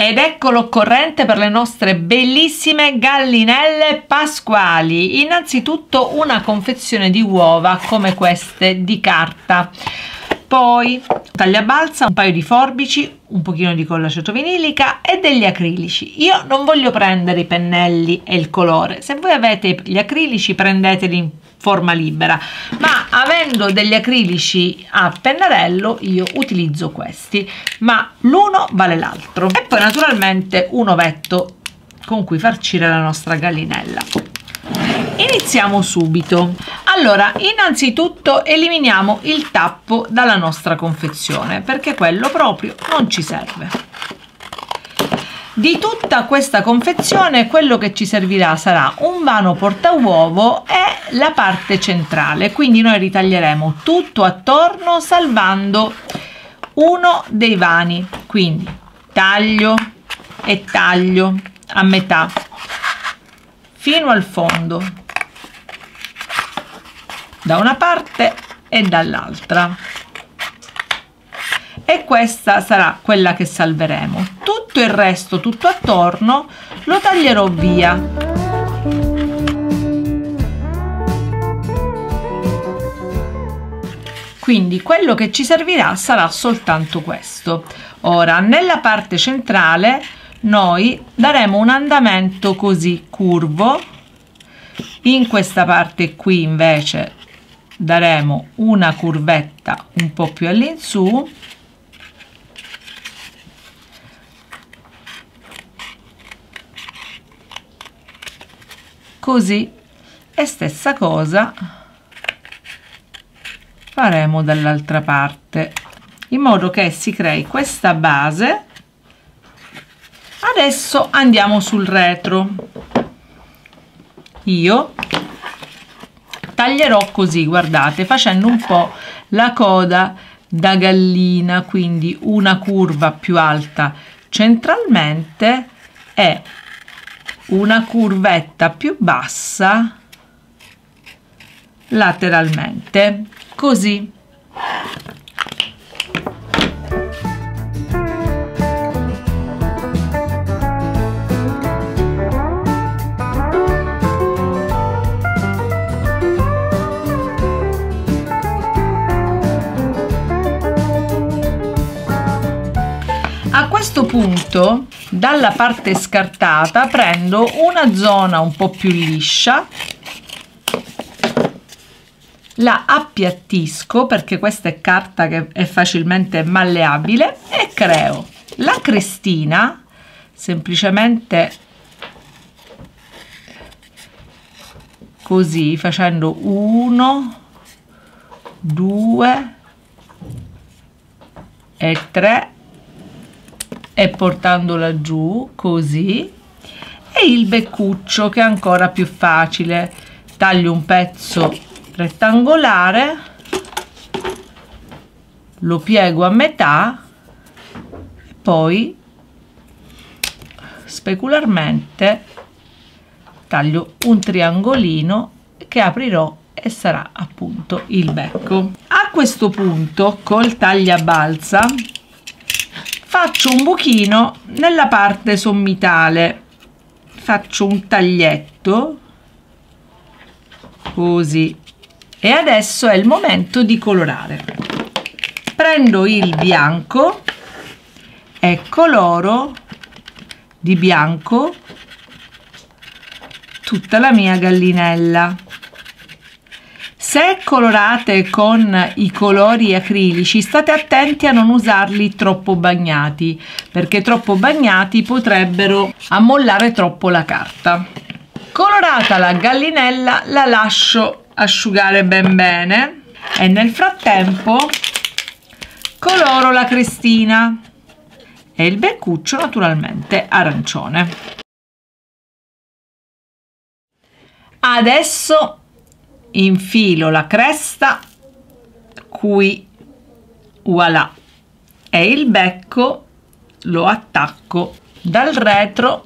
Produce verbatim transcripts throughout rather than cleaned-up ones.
Ed ecco l'occorrente per le nostre bellissime gallinelle pasquali. Innanzitutto una confezione di uova come queste di carta, poi tagliabalza, un paio di forbici, un pochino di colla cetovinilica e degli acrilici. Io non voglio prendere i pennelli e il colore, se voi avete gli acrilici prendeteli in forma libera, ma avendo degli acrilici a pennarello io utilizzo questi, ma l'uno vale l'altro. E poi naturalmente un ovetto con cui farcire la nostra gallinella. Iniziamo subito. Allora, innanzitutto eliminiamo il tappo dalla nostra confezione, perché quello proprio non ci serve. Di tutta questa confezione quello che ci servirà sarà un vano portauovo e la parte centrale, quindi noi ritaglieremo tutto attorno salvando uno dei vani, quindi taglio e taglio a metà fino al fondo, da una parte e dall'altra, e questa sarà quella che salveremo. Tutto il resto, tutto attorno, lo taglierò via. Quindi quello che ci servirà sarà soltanto questo. Ora, nella parte centrale noi daremo un andamento così curvo, in questa parte qui invece daremo una curvetta un po' più all'insù, così, e stessa cosa faremo dall'altra parte, in modo che si crei questa base. Adesso andiamo sul retro. Io taglierò così, guardate, facendo un po' la coda da gallina, quindi una curva più alta centralmente e una curvetta più bassa lateralmente, così. A questo punto, dalla parte scartata prendo una zona un po' più liscia, la appiattisco perché questa è carta che è facilmente malleabile e creo la crestina semplicemente così, facendo uno, due e tre e portandola giù così, e il beccuccio che è ancora più facile. Taglio un pezzo rettangolare, lo piego a metà e poi specularmente taglio un triangolino che aprirò e sarà appunto il becco. A questo punto col tagliabalza faccio un buchino nella parte sommitale, faccio un taglietto così, e adesso è il momento di colorare. Prendo il bianco e coloro di bianco tutta la mia gallinella. Se colorate con i colori acrilici, state attenti a non usarli troppo bagnati, perché troppo bagnati potrebbero ammollare troppo la carta. Colorata la gallinella, la lascio asciugare ben bene e nel frattempo coloro la crestina e il beccuccio naturalmente arancione. Adesso infilo la cresta qui, voilà, e il becco lo attacco dal retro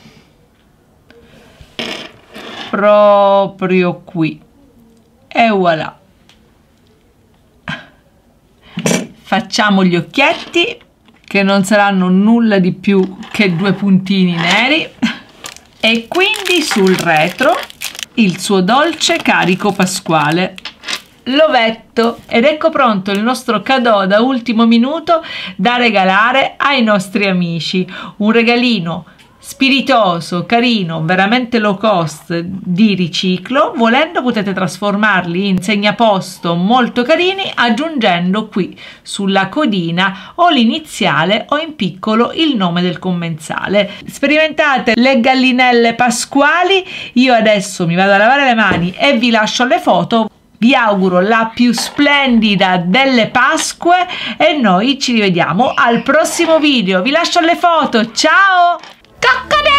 proprio qui e voilà. Facciamo gli occhietti che non saranno nulla di più che due puntini neri, e quindi sul retro il suo dolce carico pasquale, l'ovetto. Ed ecco pronto il nostro cadeau da ultimo minuto da regalare ai nostri amici, un regalino spiritoso, carino, veramente low cost, di riciclo. Volendo potete trasformarli in segnaposto molto carini aggiungendo qui sulla codina o l'iniziale o in piccolo il nome del commensale. Sperimentate le gallinelle pasquali. Io adesso mi vado a lavare le mani e vi lascio le foto. Vi auguro la più splendida delle Pasque e noi ci rivediamo al prossimo video. Vi lascio le foto, ciao! Coccodè!